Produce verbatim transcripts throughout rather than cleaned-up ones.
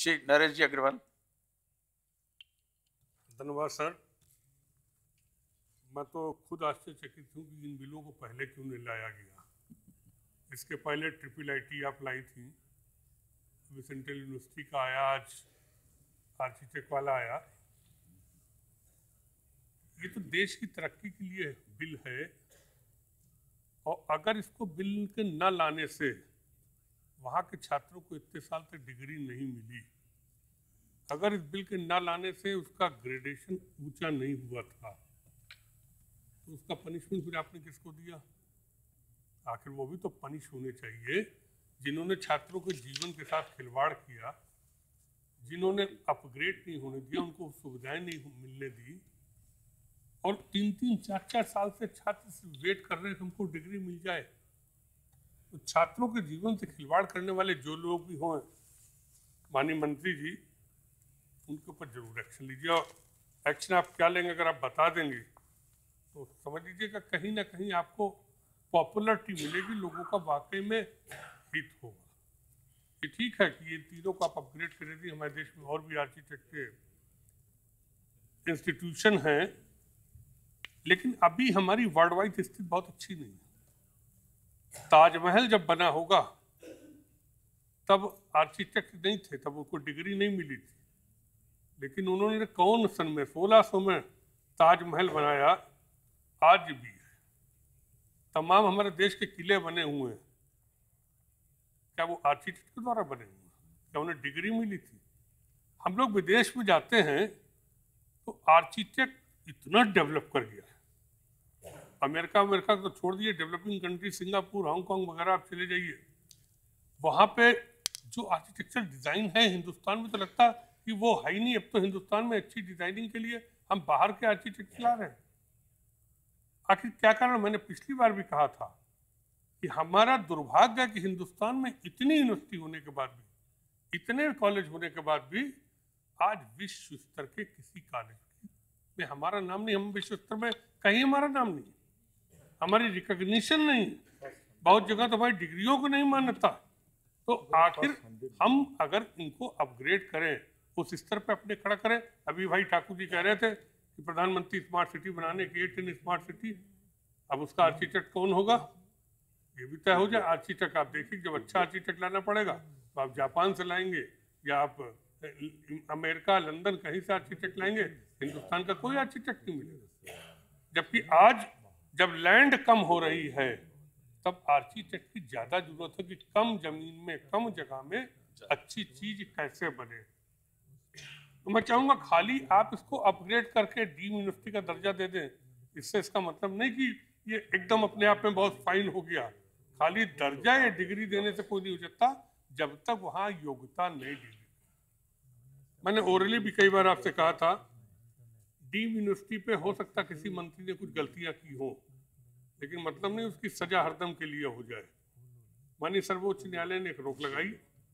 श्री नरेश जी अग्रवाल। धन्यवाद सर। मैं तो खुद आश्चर्यचकित हूँ कि इन बिलों को पहले क्यों नहीं लाया गया। इसके पहले ट्रिपल आई टी आप लाई थी, अभी सेंट्रल यूनिवर्सिटी का आया, आज आर्किटेक्ट वाला आया। ये तो देश की तरक्की के लिए बिल है, और अगर इसको बिल के न लाने से वहाँ के छात्रों को इतने साल तक डिग्री नहीं मिली, अगर इस बिल के न लाने से उसका ग्रेडेशन ऊंचा नहीं हुआ था, तो उसका पनिशमेंट फिर आपने किसको दिया? आखिर वो भी तो पनिश होने चाहिए जिन्होंने छात्रों के जीवन के साथ खिलवाड़ किया, जिन्होंने अपग्रेड नहीं होने दिया, उनको सुविधाएं नहीं मिलने दी, और तीन तीन चार चार साल से छात्र वेट कर रहे हैं हमको डिग्री मिल जाए। तो छात्रों के जीवन से खिलवाड़ करने वाले जो लोग भी हों, माननीय मंत्री जी, उनके ऊपर जरूर एक्शन लीजिए। और एक्शन आप क्या लेंगे अगर आप बता देंगे तो समझ लीजिएगा कहीं ना कहीं आपको पॉपुलरिटी मिलेगी, लोगों का वाकई में हित होगा। ये ठीक है कि ये तीनों को आप अपग्रेड कर दी। हमारे देश में और भी आर्किटेक्ट के इंस्टीट्यूशन हैं, लेकिन अभी हमारी वर्ल्ड वाइड स्थिति बहुत अच्छी नहीं है। ताजमहल जब बना होगा तब आर्किटेक्ट नहीं थे, तब उनको डिग्री नहीं मिली थी, लेकिन उन्होंने कौन सन में सोलह सौ में ताजमहल बनाया, आज भी है। तमाम हमारे देश के किले बने हुए हैं, क्या वो आर्किटेक्ट के द्वारा बने हुए हैं? क्या उन्हें डिग्री मिली थी? हम लोग विदेश में जाते हैं तो आर्किटेक्ट इतना डेवलप कर गया है। अमेरिका अमेरिका तो छोड़ दिए, डेवलपिंग कंट्री सिंगापुर, हांगकांग वगैरह आप चले जाइए, वहाँ पे जो आर्किटेक्चर डिज़ाइन है हिंदुस्तान में तो लगता है कि वो है ही नहीं। अब तो हिंदुस्तान में अच्छी डिजाइनिंग के लिए हम बाहर के आर्किटेक्ट ला रहे हैं। आखिर क्या कारण? मैंने पिछली बार भी कहा था कि हमारा दुर्भाग्य है कि हिंदुस्तान में इतनी यूनिवर्सिटी होने के बाद भी, इतने कॉलेज होने के बाद भी आज विश्व स्तर के किसी कॉलेज में हमारा नाम नहीं। हम विश्व स्तर में कहीं हमारा नाम नहीं, हमारी रिकॉग्निशन नहीं, बहुत जगह तो भाई डिग्रियों को नहीं मान्यता। तो आखिर हम अगर इनको अपग्रेड करें, उस स्तर पे अपने खड़ा करें। अभी भाई ठाकुर जी कह रहे थे कि प्रधानमंत्री स्मार्ट सिटी बनाने के एट इन स्मार्ट सिटी, अब उसका आर्किटेक्ट कौन होगा ये भी तय हो जाए। आर्किटेक्ट आप देखिए, जब अच्छा आर्किटेक्ट लाना पड़ेगा तो आप जापान से लाएंगे या आप अमेरिका, लंदन, कहीं से आर्किटेक्ट लाएंगे, हिंदुस्तान का कोई आर्किटेक्ट नहीं मिलेगा। जबकि आज जब लैंड कम हो रही है तब आर्किटेक्ट की ज्यादा जरूरत है कि कम जमीन में, कम जगह में अच्छी चीज कैसे बने। तो मैं चाहूंगा खाली आप इसको अपग्रेड करके डीम यूनिवर्सिटी का दर्जा दे दें, इससे इसका मतलब नहीं कि ये एकदम अपने आप में बहुत फाइन हो गया। खाली दर्जा या डिग्री देने से कोई नहीं हो सकता जब तक वहां योग्यता नहीं दी। मैंने ओरली भी कई बार आपसे कहा था, डीम यूनिवर्सिटी पे हो सकता किसी मंत्री ने कुछ गलतियां की हो, लेकिन मतलब नहीं उसकी सजा हरदम के लिए हो जाए। माननीय सर्वोच्च न्यायालय ने एक रोक लगाई,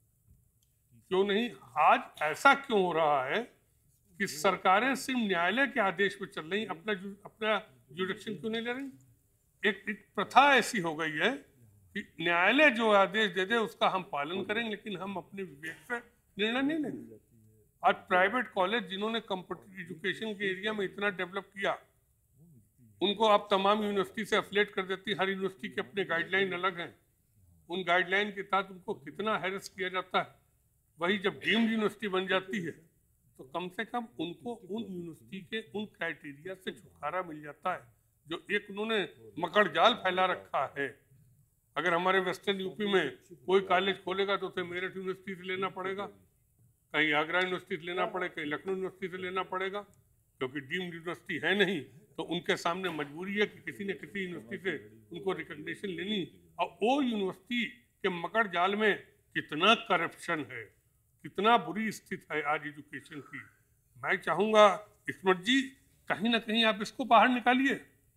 क्यों नहीं? आज ऐसा क्यों हो रहा है कि सरकारें सिर्फ न्यायालय के आदेश पे चल रही, अपना अपना जुडिक्शन क्यों नहीं ले रही? एक, एक प्रथा ऐसी हो गई है कि न्यायालय जो आदेश दे दे उसका हम पालन करेंगे, लेकिन हम अपने विवेक से निर्णय नहीं लेंगे। आज प्राइवेट कॉलेज जिन्होंने कंप्यूटर एजुकेशन के एरिया में इतना डेवलप किया, उनको आप तमाम यूनिवर्सिटी से एफिलिएट कर देती। हर यूनिवर्सिटी के अपने गाइडलाइन अलग हैं, उन गाइडलाइन के तहत उनको कितना हैरेस किया जाता है। वही जब डीम्ड यूनिवर्सिटी बन जाती है तो कम से कम उनको उन यूनिवर्सिटी के उन क्राइटेरिया से छुटकारा मिल जाता है जो एक उन्होंने मकड़ जाल फैला रखा है। अगर हमारे वेस्टर्न यूपी में कोई कॉलेज खोलेगा तो उसे मेरठ यूनिवर्सिटी से लेना पड़ेगा, कहीं आगरा यूनिवर्सिटी से लेना पड़ेगा, कहीं लखनऊ यूनिवर्सिटी से लेना पड़ेगा, क्योंकि डीम्ड यूनिवर्सिटी है नहीं। तो उनके सामने मजबूरी है कि किसी न किसी यूनिवर्सिटी से उनको रिकॉग्निशन लेनी। और वो यूनिवर्सिटी के मकड़ जाल में कितना करप्शन है, कितना बुरी स्थिति है आज एजुकेशन की। मैं चाहूँगा स्मृति जी, कहीं ना कहीं आप इसको बाहर निकालिए।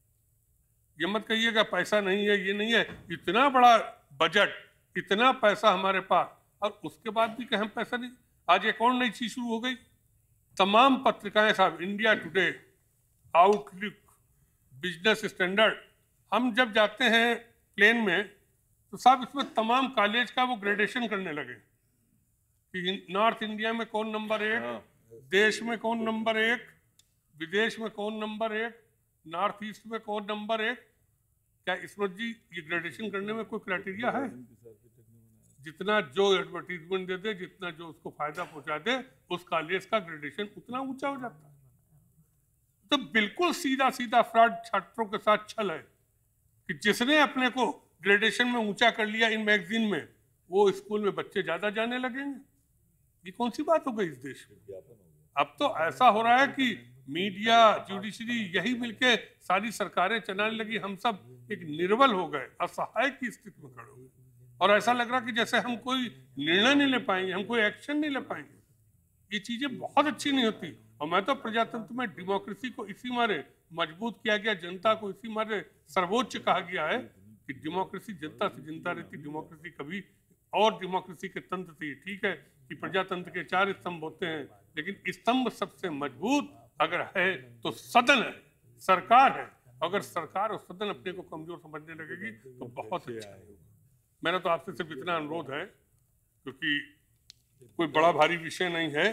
ये मत कहिएगा पैसा नहीं है, ये नहीं है। इतना बड़ा बजट, इतना पैसा हमारे पास, और उसके बाद भी कहीं पैसा नहीं। आज एक और नई चीज शुरू हो गई, तमाम पत्रिकाएं साहब, India Today, Outlook, Business Standard, हम जब जाते हैं प्लेन में तो साहब इसमें तमाम कॉलेज का वो ग्रेडेशन करने लगे कि नॉर्थ इंडिया में कौन नंबर एक, देश में कौन नंबर एक, विदेश में कौन नंबर एक, नॉर्थ ईस्ट में कौन नंबर एक। क्या इसमत जी ये ग्रेडेशन करने में कोई क्राइटेरिया है? जितना जो एडवर्टीजमेंट दे दे, जितना जो उसको फायदा पहुंचा दे, उस कॉलेज का ग्रेडेशन उतना ऊंचा हो जाता है। तो बिल्कुल सीधा सीधा फ्रॉड छात्रों के साथ छल है कि जिसने अपने को ग्रेडेशन में ऊंचा कर लिया इन मैगजीन में, वो स्कूल में बच्चे ज्यादा जाने लगेंगे। ये कौन सी बात हो गई इस देश में? अब तो ऐसा हो रहा है कि मीडिया, जुडिशरी यही मिलके सारी सरकारें चलाने लगी। हम सब एक निर्बल हो गए, असहाय की स्थिति में खड़े हो गए, और ऐसा लग रहा कि जैसे हम कोई निर्णय नहीं ले पाएंगे, हम कोई एक्शन नहीं ले पाएंगे। ये चीजें बहुत अच्छी नहीं होती। और मैं तो प्रजातंत्र में डेमोक्रेसी को इसी मारे मजबूत किया गया, जनता को इसी मारे सर्वोच्च कहा गया है कि डेमोक्रेसी जनता से जनता रहती। डेमोक्रेसी कभी और डेमोक्रेसी के तंत्र से, ठीक है कि प्रजातंत्र के चार स्तंभ होते हैं, लेकिन स्तंभ सबसे मजबूत अगर है तो सदन है, सरकार है। अगर सरकार और सदन अपने को कमजोर समझने लगेगी तो बहुत अच्छा है। मेरा तो आपसे सिर्फ इतना अनुरोध है, क्योंकि कोई बड़ा भारी विषय नहीं है,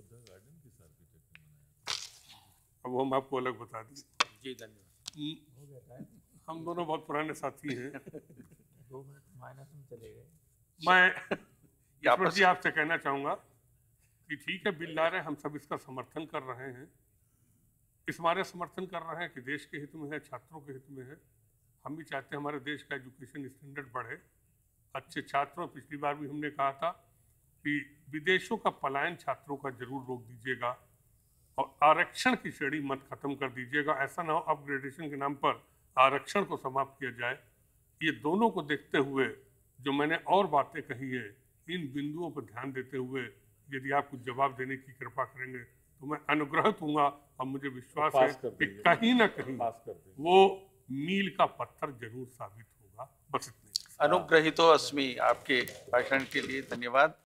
अब हम आपको अलग बता दें। जी धन्यवाद। हम दोनों बहुत पुराने साथी हैं। दो मिनट माइनस में चले गए। मैं जी आपसे कहना चाहूंगा कि ठीक है, बिल ला रहे हैं, हम सब इसका समर्थन कर रहे हैं। इस मारे समर्थन कर रहे हैं कि देश के हित में है, छात्रों के हित में है। हम भी चाहते हैं हमारे देश का एजुकेशन स्टैंडर्ड बढ़े, अच्छे छात्रों। पिछली बार भी हमने कहा था कि विदेशों का पलायन छात्रों का जरूर रोक दीजिएगा, और आरक्षण की श्रेणी मत खत्म कर दीजिएगा। ऐसा ना हो अपग्रेडेशन के नाम पर आरक्षण को समाप्त किया जाए। ये दोनों को देखते हुए जो मैंने और बातें कही है, इन बिंदुओं पर ध्यान देते हुए यदि आप कुछ जवाब देने की कृपा करेंगे तो मैं अनुग्रहित हूँगा, और मुझे विश्वास है कि कहीं ना कहीं वो मील का पत्थर जरूर साबित होगा। बस इतने। अनुग्रहितो अस्मि। आपके भाषण के लिए धन्यवाद।